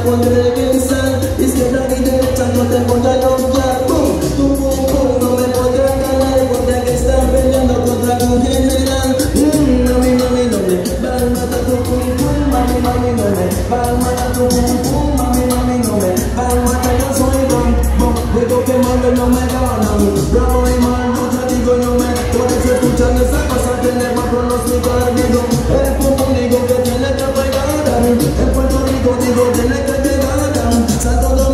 podré pensar. Izquierda y derecha no te podrá lograr. Pum, tu pum pum no me podrá ganar, porque que estás peleando contra un general. Mami, mami, no me van a matar tu pum pum. Mami, mami, no me van a matar tu pum pum. Mami, mami, no me van a matar. Yo soy Don, juego que mando no me ganan. Bravo y mal, lucha digo no me. Puedes escuchar esa cosa que le va a pronosticar. Digo, el pum digo que tiene que pegar. En Puerto Rico digo tiene que llegar. Salto